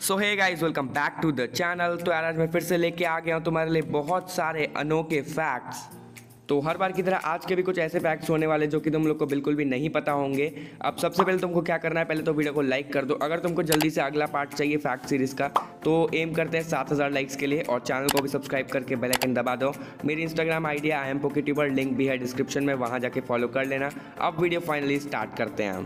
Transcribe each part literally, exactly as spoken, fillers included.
So hey guys, welcome back to the channel. तो यार आज मैं फिर से लेके आ गया हूँ तुम्हारे लिए बहुत सारे अनोखे फैक्ट्स। तो हर बार की तरह आज के भी कुछ ऐसे फैक्ट्स होने वाले जो कि तुम लोग को बिल्कुल भी नहीं पता होंगे। अब सबसे पहले तुमको क्या करना है, पहले तो वीडियो को लाइक कर दो। अगर तुमको जल्दी से अगला पार्ट चाहिए फैक्ट सीरीज़ का तो एम करते हैं सात हज़ार लाइक्स के लिए, और चैनल को भी सब्सक्राइब करके बेल आइकन दबा दो। मेरी Instagram I D I am Poketuber, link भी है डिस्क्रिप्शन में, वहाँ जाके फॉलो कर लेना। अब वीडियो फाइनली स्टार्ट करते हैं हम।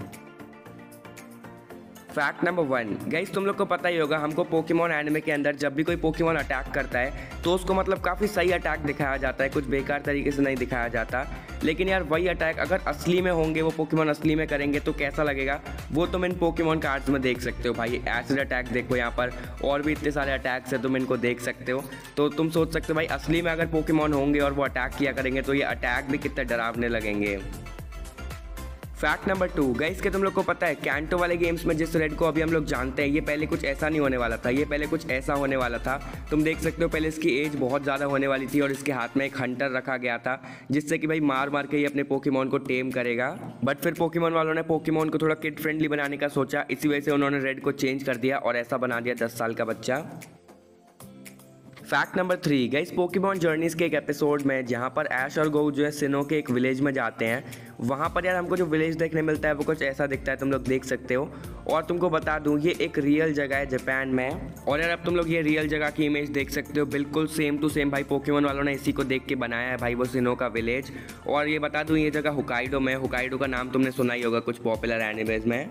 फैक्ट नंबर वन गाइस, तुम लोग को पता ही होगा, हमको पोकेमॉन एनिमे के अंदर जब भी कोई पोकेमॉन अटैक करता है तो उसको मतलब काफ़ी सही अटैक दिखाया जाता है, कुछ बेकार तरीके से नहीं दिखाया जाता। लेकिन यार वही अटैक अगर असली में होंगे, वो पोकेमॉन असली में करेंगे तो कैसा लगेगा, वो तुम इन पोकेमॉन कार्ड्स में देख सकते हो। भाई एसिड अटैक देखो यहाँ पर, और भी इतने सारे अटैक्स हैं, तुम इनको देख सकते हो। तो तुम सोच सकते हो भाई असली में अगर पोकेमॉन होंगे और वो अटैक किया करेंगे तो ये अटैक भी कितने डरावने लगेंगे। फैक्ट नंबर टू गाइस, के तुम लोग को पता है कैंटो वाले गेम्स में जिस रेड को अभी हम लोग जानते हैं, ये पहले कुछ ऐसा नहीं होने वाला था, ये पहले कुछ ऐसा होने वाला था। तुम देख सकते हो पहले इसकी एज बहुत ज़्यादा होने वाली थी और इसके हाथ में एक हंटर रखा गया था जिससे कि भाई मार मार के ये अपने पोकेमॉन को टेम करेगा। बट फिर पोकेमॉन वालों ने पोकेमॉन को थोड़ा किड फ्रेंडली बनाने का सोचा, इसी वजह से उन्होंने रेड को चेंज कर दिया और ऐसा बना दिया दस साल का बच्चा। Fact number three guys, Pokemon Journeys के एक एपिसोड में जहाँ पर ऐश और गो जो है सिनो के एक विलेज में जाते हैं, वहाँ पर यार हमको जो विलेज देखने मिलता है वो कुछ ऐसा दिखता है, तुम लोग देख सकते हो। और तुमको बता दूँ ये एक रियल जगह है जापान में, और यार अब तुम लोग ये रियल जगह की इमेज देख सकते हो, बिल्कुल सेम टू सेम भाई पोकेमॉन वालों ने इसी को देख के बनाया है भाई, वो सिनो का विलेज। और ये बता दूँ ये जगह होकाइडो में, होकाइडो का नाम तुमने सुना ही होगा कुछ पॉपुलर एनिमेज में।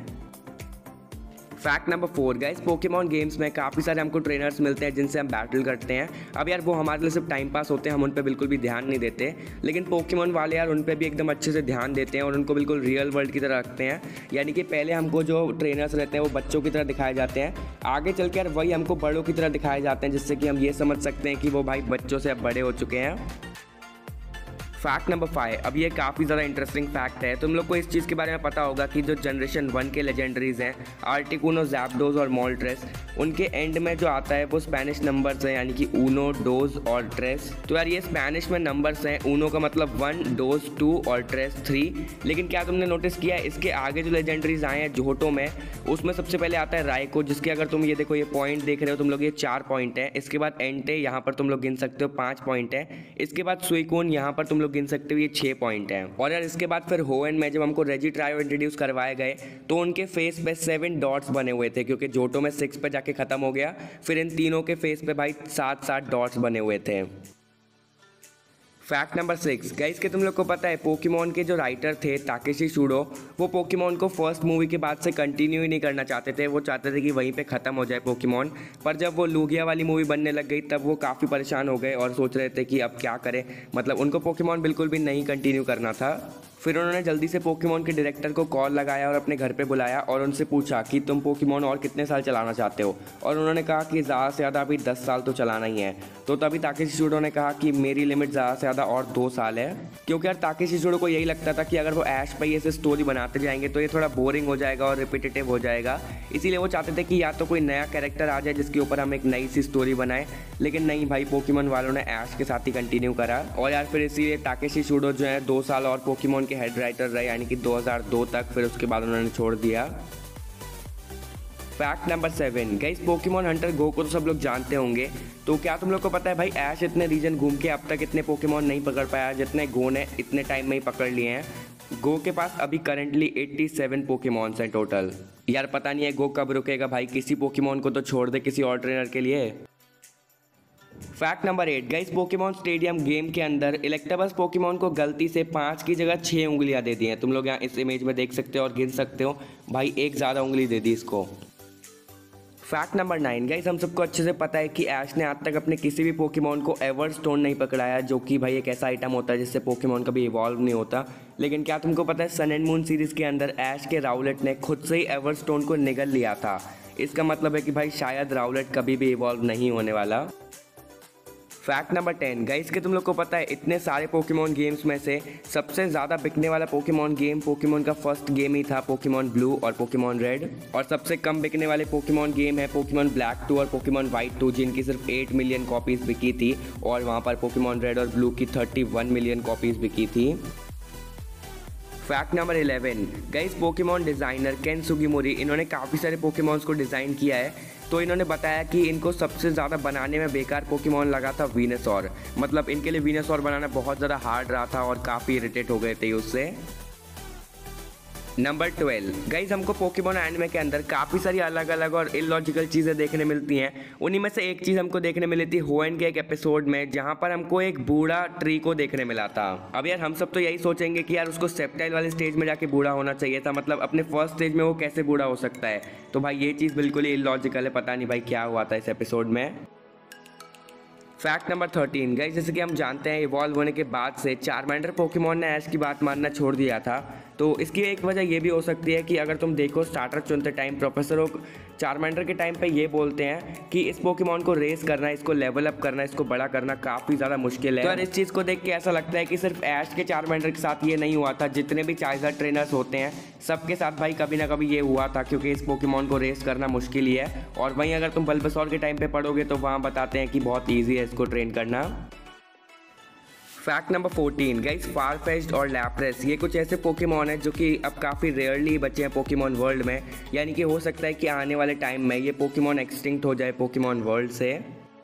Fact number four guys, Pokemon games में काफ़ी सारे हमको ट्रेनर्स मिलते हैं जिनसे हम बैटल करते हैं। अब यार वो हमारे लिए सिर्फ टाइम पास होते हैं, हम उन पर बिल्कुल भी ध्यान नहीं देते, लेकिन पोकेमॉन वाले यार उन पर भी एकदम अच्छे से ध्यान देते हैं और उनको बिल्कुल रियल वर्ल्ड की तरह रखते हैं। यानी कि पहले हमको जो ट्रेनर्स रहते हैं वो बच्चों की तरह दिखाए जाते हैं, आगे चल के यार वही हमको बड़ों की तरह दिखाए जाते हैं, जिससे कि हम ये समझ सकते हैं कि वो भाई बच्चों से अब बड़े हो चुके हैं। फैक्ट नंबर फाइव, अब ये काफ़ी ज़्यादा इंटरेस्टिंग फैक्ट है। तुम लोग को इस चीज़ के बारे में पता होगा कि जो जनरेशन वन के लेजेंडरीज हैं आर्टिकुनो, ज़ैप्डोज और मोल्ट्रेस, उनके एंड में जो आता है वो स्पेनिश नंबर्स हैं, यानी कि ऊनो, डोज और ट्रेस। तो यार ये स्पेनिश में नंबर्स हैं, ऊनो का मतलब वन, डोज टू और ट्रेस थ्री। लेकिन क्या तुमने नोटिस किया इसके आगे जो लेजेंडरीज आए हैं जोटो में, उसमें सबसे पहले आता है राइको, जिसके अगर तुम ये देखो ये पॉइंट देख रहे हो तुम लोग, ये चार पॉइंट है। इसके बाद एंटे, यहाँ पर तुम लोग गिन सकते हो पाँच पॉइंट है। इसके बाद सुइकून, यहाँ पर तुम लोग गिन सकते हो ये छः पॉइंट है। और यार इसके बाद फिर होएन में जब हमको रेजिट्रायो इंट्रोड्यूस करवाए गए तो उनके फेस पे सेवन डॉट्स बने हुए थे, क्योंकि जोटो में सिक्स पे जाके खत्म हो गया, फिर इन तीनों के फेस पे भाई सात सात डॉट्स बने हुए थे। फैक्ट नंबर सिक्स गाइस, के तुम लोग को पता है पोकेमॉन के जो राइटर थे ताकेशी शुडो, वो पोकेमॉन को फर्स्ट मूवी के बाद से कंटिन्यू ही नहीं करना चाहते थे, वो चाहते थे कि वहीं पे ख़त्म हो जाए पोकेमॉन। पर जब वो लूगिया वाली मूवी बनने लग गई तब वो काफ़ी परेशान हो गए और सोच रहे थे कि अब क्या करें, मतलब उनको पोकेमॉन बिल्कुल भी नहीं कंटिन्यू करना था। फिर उन्होंने जल्दी से पोकेमॉन के डायरेक्टर को कॉल लगाया और अपने घर पे बुलाया और उनसे पूछा कि तुम पोकेमॉन और कितने साल चलाना चाहते हो, और उन्होंने कहा कि ज़्यादा से ज़्यादा अभी दस साल तो चलाना ही है। तो तभी ताकेशी शुडो ने कहा कि मेरी लिमिट ज़्यादा से ज़्यादा और दो साल है, क्योंकि यार ताकेशी शुडो को यही लगता था कि अगर वो ऐश पे ऐसे स्टोरी बनाते जाएंगे तो ये थोड़ा बोरिंग हो जाएगा और रिपीटेटिव हो जाएगा। इसीलिए वो चाहते थे कि या तो कोई नया कैरेक्टर आ जाए जिसके ऊपर हम एक नई सी स्टोरी बनाएं, लेकिन नहीं भाई पोकेमॉन वालों ने ऐश के साथ ही कंटिन्यू करा। और यार फिर इसीलिए ताकेशी शुडो जो है दो साल और पोकेमॉन के हेड राइटर रहे, यानी कि दो हज़ार दो तक, फिर उसके बाद उन्होंने छोड़ दिया। Fact number seven guys, Pokemon Hunter Go को तो सब लोग जानते होंगे, तो क्या तुम लोग को पता है भाई ऐश इतने रीजन घूम के अब तक इतने पोकेमॉन नहीं पकड़ पाया जितने गो ने इतने टाइम में ही पकड़ लिए हैं। गो के पास अभी करंटली सत्तासी पोकेमॉन्स हैं टोटल। यार पता नहीं है गो कब रुकेगा भाई, किसी पोकेमॉन को तो छोड़ दे किसी और ट्रेनर के लिए। Fact number eight guys, Pokemon Stadium game के अंदर इलेक्टेबस पोकेमॉन को गलती से पाँच की जगह छः उंगलियां दे दी हैं। तुम लोग यहाँ इस इमेज में देख सकते हो और गिन सकते हो, भाई एक ज़्यादा उंगली दे दी इसको। फैक्ट नंबर नाइन गाइस, हम सबको अच्छे से पता है कि ऐश ने आज तक अपने किसी भी पोकेमॉन को एवर स्टोन नहीं पकड़ाया, जो कि भाई एक ऐसा आइटम होता है जिससे पोकेमॉन कभी इवॉल्व नहीं होता। लेकिन क्या तुमको पता है सन एंड मून सीरीज़ के अंदर ऐश के राउलेट ने खुद से ही एवर स्टोन को निगल लिया था। इसका मतलब है कि भाई शायद राउलेट कभी भी इवॉल्व नहीं होने वाला। फैक्ट नंबर टेन गाइस, के तुम लोग को पता है इतने सारे पोकेमॉन गेम्स में से सबसे ज़्यादा बिकने वाला पोकेमॉन गेम पोकेमॉन का फर्स्ट गेम ही था, पोकेमॉन ब्लू और पोकेमॉन रेड। और सबसे कम बिकने वाले पोकेमॉन गेम है पोकेमॉन ब्लैक टू और पोकेमॉन वाइट टू, जिनकी सिर्फ आठ मिलियन कॉपीज़ बिकी थी, और वहाँ पर पोकेमॉन रेड और ब्लू की इकतीस मिलियन कॉपीज़ बिकी थी। Fact number eleven, guys Pokemon designer Ken Sugimori इन्होंने काफ़ी सारे पोकेमॉन्स को डिज़ाइन किया है। तो इन्होंने बताया कि इनको सबसे ज़्यादा बनाने में बेकार पोकेमॉन लगा था वीनसॉर। मतलब इनके लिए वीनसॉर बनाना बहुत ज़्यादा हार्ड रहा था और काफ़ी इरिटेट हो गए थे उससे। नंबर ट्वेल्व, गाइज हमको पोकेमॉन एनिमे के अंदर काफ़ी सारी अलग अलग और इलॉजिकल चीज़ें देखने मिलती हैं। उन्हीं में से एक चीज़ हमको देखने मिली थी होएन के एक एपिसोड में, जहाँ पर हमको एक बूढ़ा ट्री को देखने मिला था। अब यार हम सब तो यही सोचेंगे कि यार उसको सेप्टाइल वाले स्टेज में जाके बूढ़ा होना चाहिए था, मतलब अपने फर्स्ट स्टेज में वो कैसे बूढ़ा हो सकता है। तो भाई ये चीज़ बिल्कुल ही इलॉजिकल है, पता नहीं भाई क्या हुआ था इस एपिसोड में। फैक्ट नंबर थर्टीन, गाइस जैसे कि हम जानते हैं इवॉल्व होने के बाद से चारमेंडर पोकेमॉन ने ऐश की बात मानना छोड़ दिया था। तो इसकी एक वजह ये भी हो सकती है कि अगर तुम देखो स्टार्टर चुनते टाइम प्रोफेसर ओक चारमेंडर के टाइम पे ये बोलते हैं कि इस पोकेमॉन को रेस करना, इसको लेवल अप करना, इसको बड़ा करना काफ़ी ज़्यादा मुश्किल है। तो इस चीज़ को देख के ऐसा लगता है कि सिर्फ ऐश के चारमेंडर के साथ ये नहीं हुआ था, जितने भी चाइज़र ट्रेनर्स होते हैं सबके साथ भाई कभी ना कभी ये हुआ था, क्योंकि इस पोकेमॉन को रेस करना मुश्किल ही है। और वहीं अगर तुम बल्बासौर के टाइम पे पढ़ोगे तो वहाँ बताते हैं कि बहुत ईजी है इसको ट्रेन करना। Fact number fourteen, guys Farfetch'd और लैप्रेस ये कुछ ऐसे पोकेमॉन हैं जो कि अब काफ़ी रेयरली बचे हैं पोकेमॉन वर्ल्ड में, यानी कि हो सकता है कि आने वाले टाइम में ये पोकेमॉन एक्सटिंक्ट हो जाए पोकेमॉन वर्ल्ड से।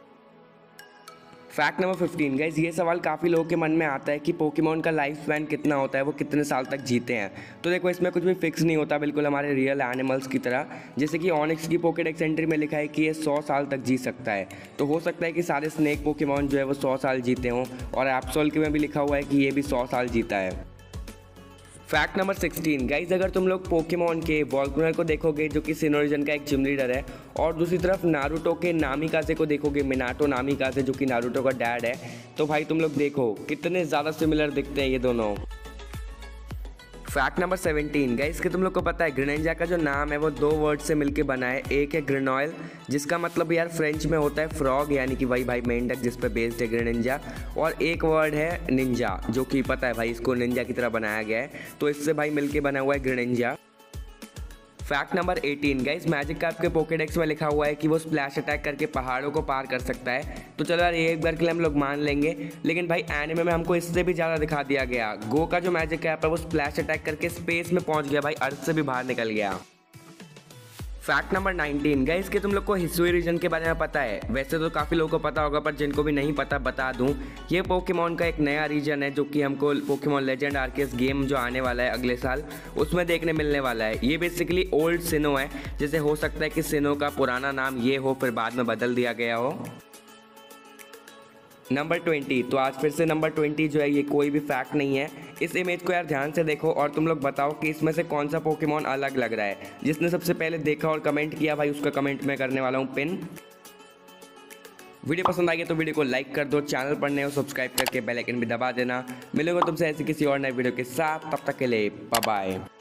फैक्ट नंबर फिफ्टीन, गाइस ये सवाल काफ़ी लोगों के मन में आता है कि पोकेमॉन का लाइफ स्पैन कितना होता है, वो कितने साल तक जीते हैं। तो देखो इसमें कुछ भी फिक्स नहीं होता, बिल्कुल हमारे रियल एनिमल्स की तरह। जैसे कि ऑनिक्स की पोकेडेक्स एंट्री में लिखा है कि ये सौ साल तक जी सकता है। तो हो सकता है कि सारे स्नेक पोकेमॉन जो है वो सौ साल जीते हों, और एप्सोल के में भी लिखा हुआ है कि ये भी सौ साल जीता है। फैक्ट नंबर सिक्सटीन, गाइज अगर तुम लोग पोकेमॉन के वॉल्कनर को देखोगे जो कि सिनो रीजन का एक जिम लीडर है, और दूसरी तरफ नारुतो के नामिकाजे को देखोगे, मिनाटो नामिकाजे जो कि नारुतो का डैड है, तो भाई तुम लोग देखो कितने ज़्यादा सिमिलर दिखते हैं ये दोनों। फैक्ट नंबर सेवनटीन, गाइस कि तुम लोग को पता है ग्रेनिंजा का जो नाम है वो दो वर्ड से मिलके बना है। एक है ग्रेनॉयल जिसका मतलब यार फ्रेंच में होता है फ्रॉग, यानी कि वही भाई मेंढक जिस पे बेस्ड है ग्रेनिंजा, और एक वर्ड है निंजा जो कि पता है भाई इसको निंजा की तरह बनाया गया है, तो इससे भाई मिलके बना हुआ है Greninja. Fact number eighteen, guys Magikarp के पोकेडेक्स में लिखा हुआ है कि वो स्प्लैश अटैक करके पहाड़ों को पार कर सकता है। तो चलो यार ये एक बार के लिए हम लोग मान लेंगे, लेकिन भाई एनिमे में हमको इससे भी ज़्यादा दिखा दिया गया। गो का जो मैजिक कैप है वो स्प्लैश अटैक करके स्पेस में पहुंच गया, भाई अर्थ से भी बाहर निकल गया। फैक्ट नंबर नाइनटीन, गाइस कि तुम लोग को हिसुई रीजन के बारे में पता है। वैसे तो काफ़ी लोगों को पता होगा, पर जिनको भी नहीं पता बता दूं, ये पोकेमॉन का एक नया रीजन है जो कि हमको पोकेमॉन लेजेंड आर्केस गेम जो आने वाला है अगले साल उसमें देखने मिलने वाला है। ये बेसिकली ओल्ड सिनो है, जैसे हो सकता है कि सिनो का पुराना नाम ये हो फिर बाद में बदल दिया गया हो। नंबर ट्वेंटी, तो आज फिर से नंबर ट्वेंटी जो है ये कोई भी फैक्ट नहीं है। इस इमेज को यार ध्यान से देखो और तुम लोग बताओ कि इसमें से कौन सा पोकेमॉन अलग लग रहा है। जिसने सबसे पहले देखा और कमेंट किया भाई उसका कमेंट मैं करने वाला हूँ पिन। वीडियो पसंद आई है तो वीडियो को लाइक कर दो, चैनल पर नए हो सब्सक्राइब करके बेल आइकन भी दबा देना। मिलेंगे तुमसे ऐसी किसी और नए वीडियो के साथ, तब तक के लिए बाय बाय।